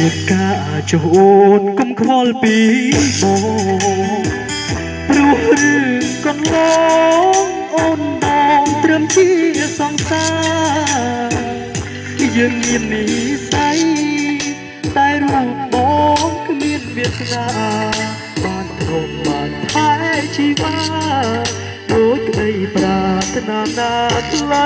កាចអូនកុំខ្វល់ពីមកព្រោះរឿងកន្លងអូនបងត្រឹមជាសង្សារយើងមាននិស័យតែរូបបងគ្មានវាសនាបានរំបានថែជីវ៉ាដូចក្តីប្រាថ្នាណាថ្លៃ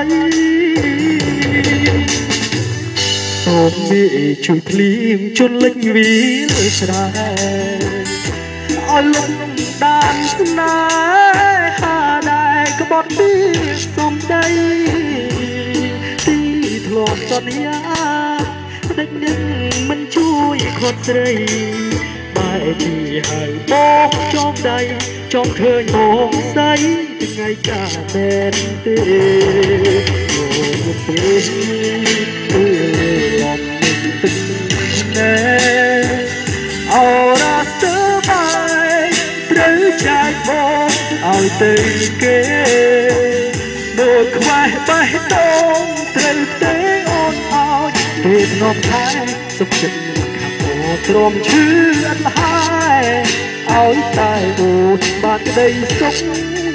សូមមេជួយភ្លៀងជន់លិចវាលស្រែឲ្យលំដានស្នេហាដែលក្បត់ពីសំដីទីធ្លាប់សន្យាដឹកនឹងមិនជួយខត់ស្រីបែរជាហើយបោកចងដៃចង់ឃើញបងស្រីថ្ងៃកាមែនទេអូពេលគឺលំទឹកណែអូរ៉ាស្ទើបាយត្រូវចែកបងឲ្យទៅគេដូចខ្វះបេះដូងត្រូវទេអូនឲ្យគេធ្នប់ថែសុខចិត្តខាប់អូទ្រាំឈឺអត់លហើយឲ្យតែអូនបានក្តីសុខ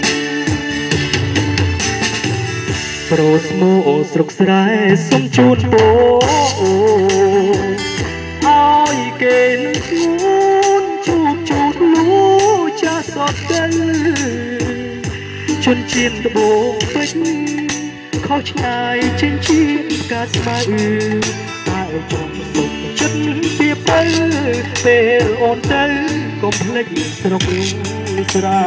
ប្រូស្មូស្រុកស្រែសុំជូនពរឲ្យគេនឹងស្ងួនជូតជូតលូចាសតទៅជន់ជៀនត្បូងពេជ្រខុសឆ្ងាយជាងជាការស្មៅតែចង់សុខចិត្តពីទៅពេលអូនទៅកុំភ្លេចស្រុកស្រែ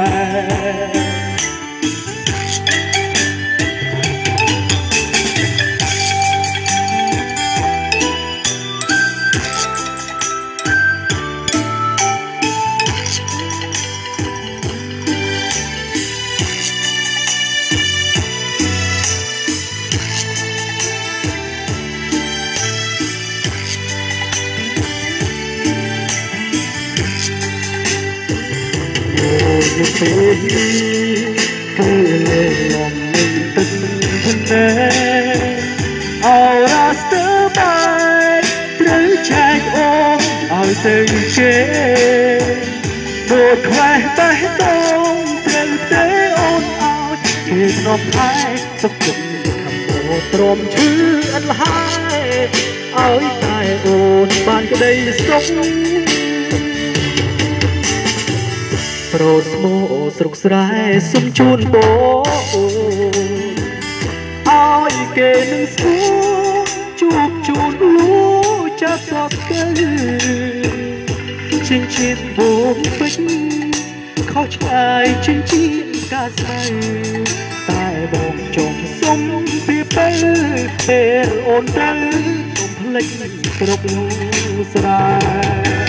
ពេលគឺលេលំនឹងទឹកភ្នែអូរ៉ាស្ទើបាយត្រូវចែកអូនឲ្យទៅគេដូចខ្វះបេះដូងត្រូវទេអូនឲ្យគេធ្នប់ថែសុខចិត្តខំអូទ្រាំឈឺអត់លហើយឲ្យតែអូនបានក្តីសុខប្រូស្មូស្រុកស្រែសុំជូនពរឲ្យគេនឹងស្គាល់ជួបជូនលូចាសតទៅជាងជាបងពេជ្រខុសឆ្ងាយជាងជាការស្មៅតែបងចង់សុំពីពេលអូនទៅកុំភ្លេចស្រុកស្រែ